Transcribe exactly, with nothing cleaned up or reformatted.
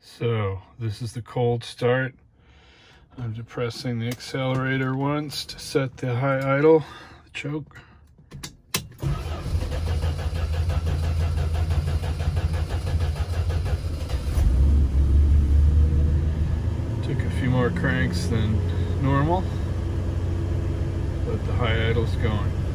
So this is the cold start. I'm depressing the accelerator once to set the high idle, the choke. Took a few more cranks than normal, but the high idle's going.